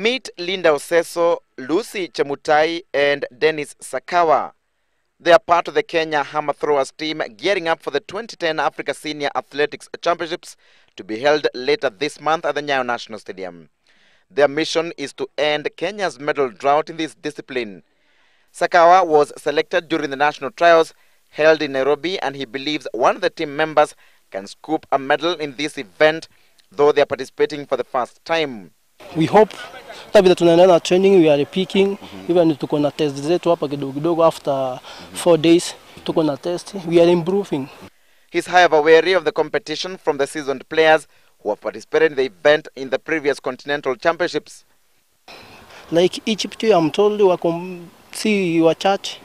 Meet Linda Oseso, Lucy Chemutai, and Dennis Sakawa. They are part of the Kenya Hammer Throwers team gearing up for the 2010 Africa Senior Athletics Championships to be held later this month at the Nyayo National Stadium. Their mission is to end Kenya's medal drought in this discipline. Sakawa was selected during the national trials held in Nairobi, and he believes one of the team members can scoop a medal in this event, though they are participating for the first time. We hope that tunaendelea na training, we are peaking. Even tuko na test zetu hapa kidogo after 4 days tuko na test, we are improving. He's however wary of the competition from the seasoned players who have participated in the event in the previous continental championships. Like Egypt, I'm told see your church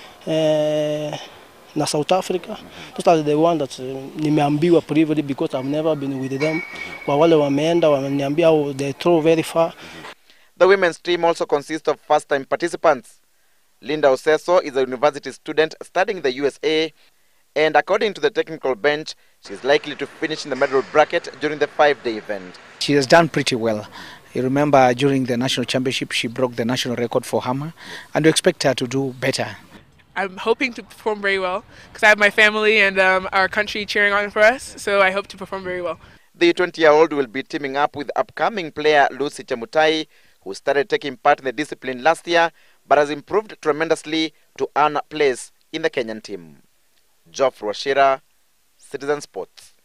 na South Africa. Those are the one that nimeambiwa previously because I've never been with them. Kwa wale wameenda wameniambia they throw very far. The women's team also consists of first-time participants. Linda Oseso is a university student studying in the USA, and according to the technical bench, she is likely to finish in the medal bracket during the 5-day event. She has done pretty well. You remember during the national championship, she broke the national record for hammer, and we expect her to do better. I'm hoping to perform very well because I have my family and our country cheering on for us, so I hope to perform very well. The 20-year-old will be teaming up with upcoming player Lucy Chemutai, who started taking part in the discipline last year but has improved tremendously to earn a place in the Kenyan team. Geoffrey Wachira, Citizen Sports.